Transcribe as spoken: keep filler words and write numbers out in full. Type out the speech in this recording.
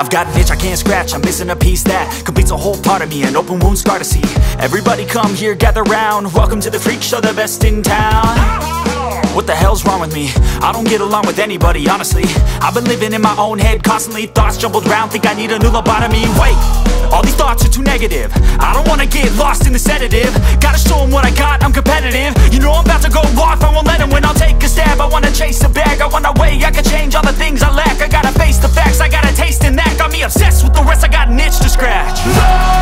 I've got an itch I can't scratch, I'm missing a piece that completes a whole part of me, an open wound scar to see. Everybody come here, gather round, welcome to the freak show, the best in town. What the hell's wrong with me? I don't get along with anybody, honestly. I've been living in my own head constantly, thoughts jumbled round, think I need a new lobotomy. Wait, all these thoughts are too negative, I don't wanna get lost in the sedative. Gotta show them what I got, I'm competitive. You know I'm about to go off, I won't let them win, I'll take a stab. I wanna chase a bag, I wanna weigh, I can change all the things I lack. I gotta face the facts, I got a taste in that. Got me obsessed with the rest, I got an itch to scratch.